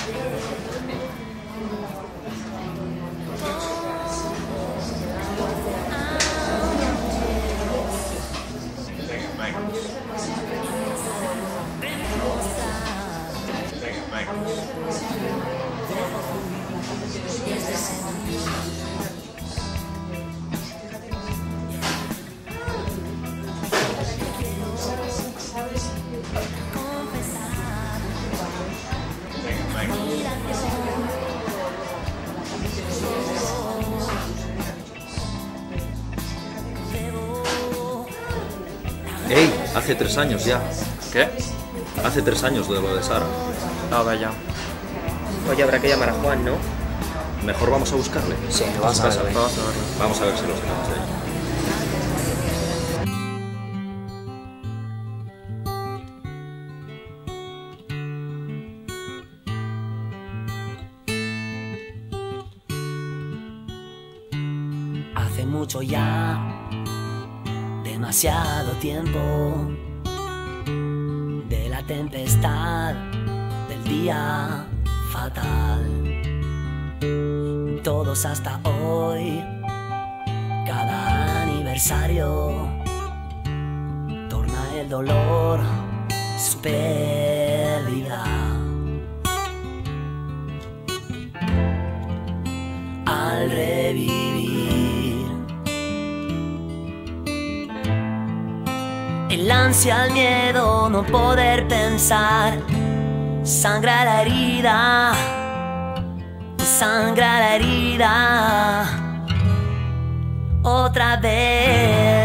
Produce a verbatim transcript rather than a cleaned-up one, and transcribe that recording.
¡Ey! Hace tres años ya. ¿Qué? Hace tres años de lo de Sara. Ah, vaya. Oye, habrá que llamar a Juan, ¿no? Mejor vamos a buscarle. Sí, vamos a vamos a ver. ver. Vamos a verlo. Vamos a ver si lo sacamos de ahí. Hace mucho ya, demasiado tiempo, de la tempestad, del día fatal. Todos hasta hoy, cada aniversario, torna el dolor su pérdida. Al revivir el ansia, el miedo, no poder pensar, sangra la herida, sangra la herida, otra vez.